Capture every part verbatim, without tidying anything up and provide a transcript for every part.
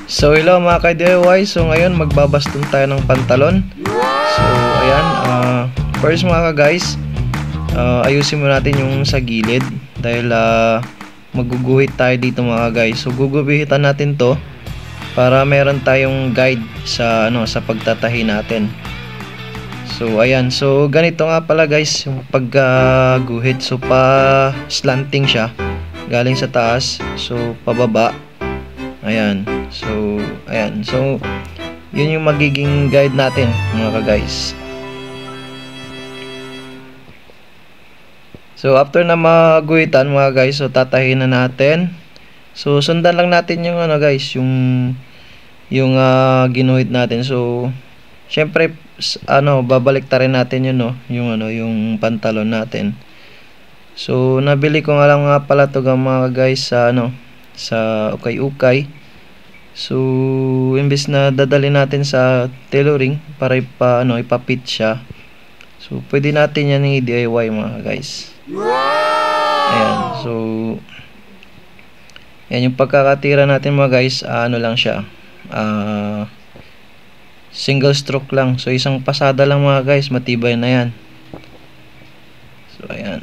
So hello mga ka-D I Y, so ngayon magbabaston tayo ng pantalon. So ayan, uh, first mga ka-guys, uh, ayusin mo natin yung sa gilid dahil uh, maguguhit tayo dito mga ka-guys. So guguhitan natin to para meron tayong guide sa ano sa pagtatahi natin. So ayan, so ganito nga pala guys yung pagguhit. So pa slanting siya galing sa taas, so pababa. Ayan. So, ayan. So, yun yung magiging guide natin, mga ka-guys. So, after na maguhitan, mga guys, so tatahin na natin. So, sundan lang natin yung ano, guys, yung yung uh, ginuhit natin. So, syempre, ano, babalik ta rin natin yun, no, yung ano, yung pantalon natin. So, nabili ko nga lang nga pala to mga guys sa ano, sa ukay-ukay. So, imbes na dadali natin sa tailoring para ipa ano, ipapit siya. So, pwede natin yan i-D I Y mga guys. Ayan. So, yan yung pagkakatira natin mga guys, uh, ano lang siya. Uh, single stroke lang. So, isang pasada lang mga guys, matibay na yan. So, ayan.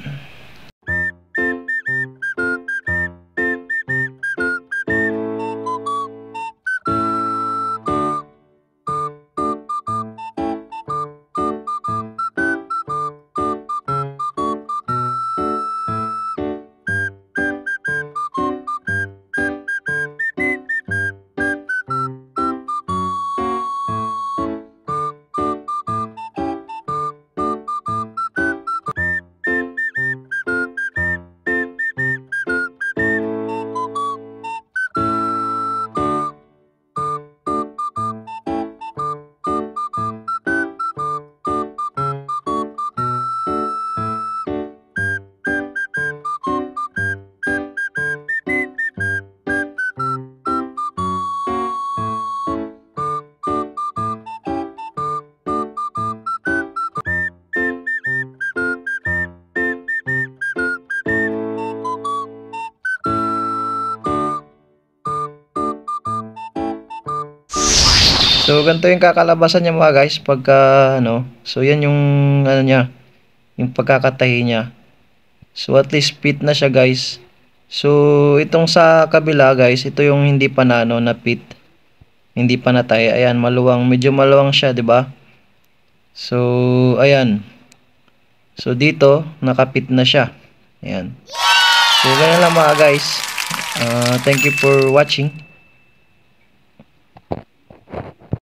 So, ganito yung kakalabasan niya mga guys pagka ano. So, yan yung ano niya, yung pagkakatahi niya. So, at least fit na siya guys. So, itong sa kabila guys, ito yung hindi pa na ano, na fit. Hindi pa natahi. Ayan, maluwang, medyo maluwang siya, 'di ba? So, ayan. So, dito nakapit na siya. Ayan. So, ganyan lang mga guys. Uh, thank you for watching.